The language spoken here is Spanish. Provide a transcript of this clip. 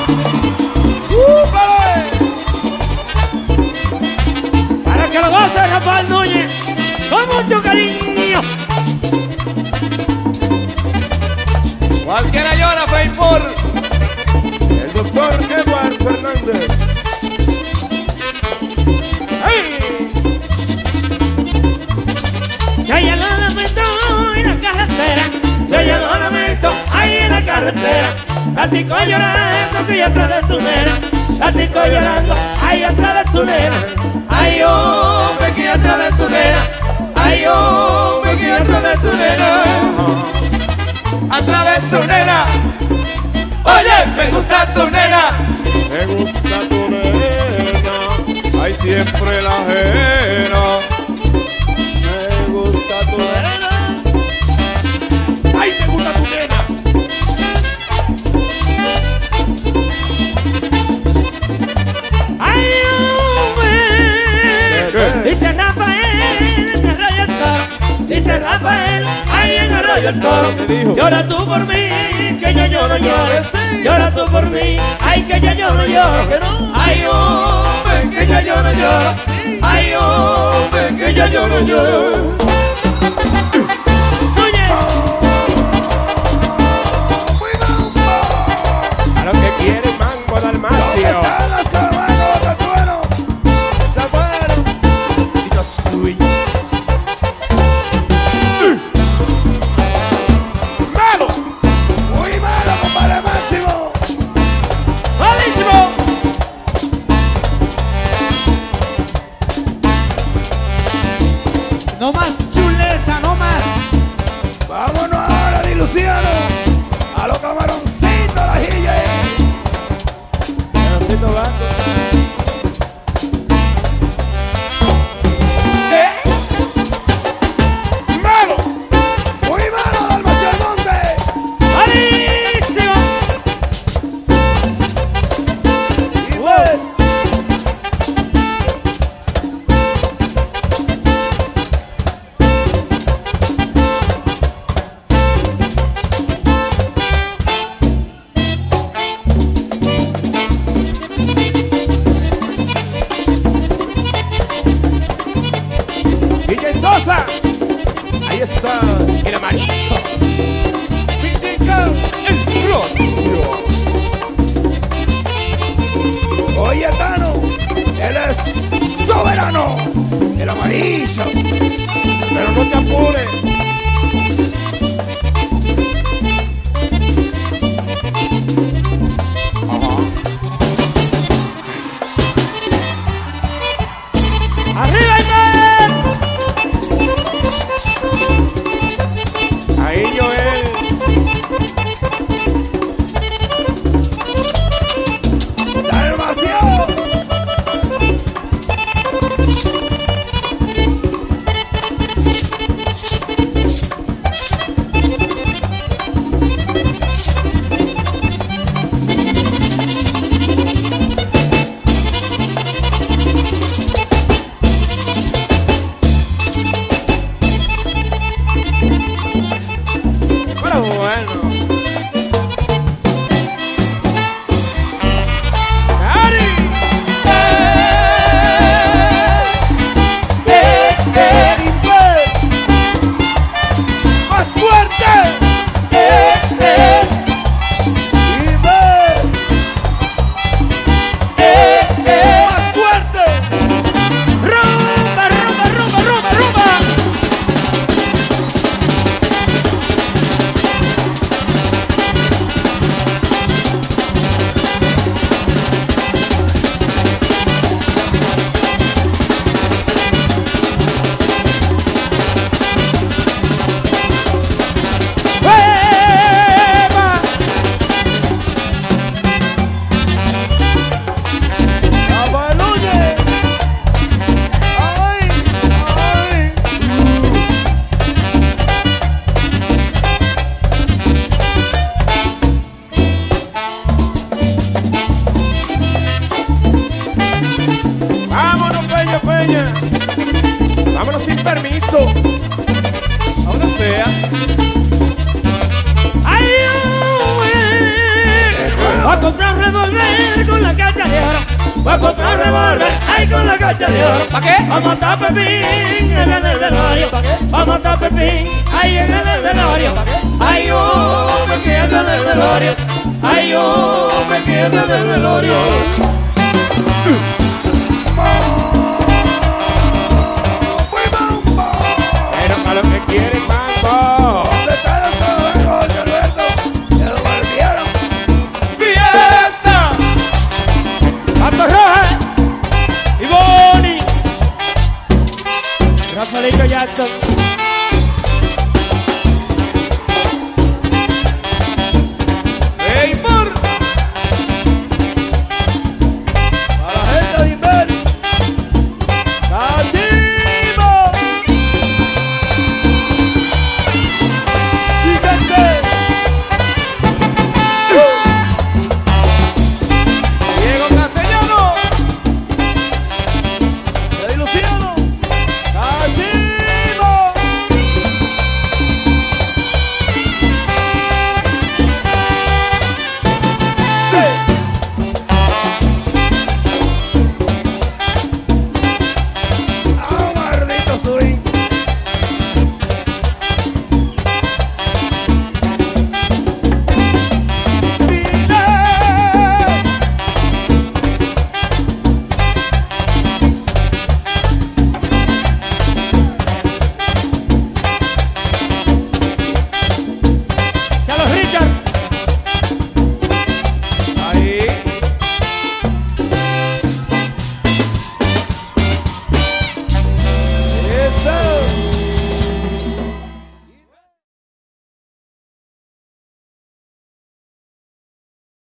Para que lo goce Rafael Núñez con mucho cariño. Cualquiera llora, por el doctor Edward Fernández. ¡Ay! Se oye los lamentos en la carretera, se oye los lamentos ahí en la carretera. Gatico llorando que yo atrás de su nena, gatico llorando ahí atrás de su nena. Ay, hombre, que atrás de su nena, ay, hombre, que atrás de su nena. atrás de su nena. Oye, me gusta tu nena. Me gusta tu nena, hay siempre la ajena. Me gusta tu nena, ay, me gusta tu nena. Ay, hombre, dice Rafael en Arroyo el Toro, dice Rafael ahí en Arroyo el Toro. Llora tú por mí, que yo lloro, lloro. Llora tú por mí, ay, que yo lloro, lloro. Ay, hombre, que yo lloro, lloro. Ay, hombre, que yo lloro, lloro. Oye, A lo que quiere Mango Dalmacio. las cabanas, Ratuero? Y yo soy malo. Muy malo, compadre Máximo. malísimo. No más comprar un revólver con la cacha de oro. Va a comprar un revólver, ay, con la cacha de oro. ¿Pa' qué? Va a matar a Pepín en el velorio. Va a matar a Pepín, ay, en el velorio. Ay, yo me quedo en el velorio. Ay, yo me quedo en el velorio. Pero para lo que quieren, mambo. ¿Dónde están los trabajos de Alberto? Ya lo volvieron. ¡Fiesta! Pato Rojas y Bonnie, Rafaelito Jackson.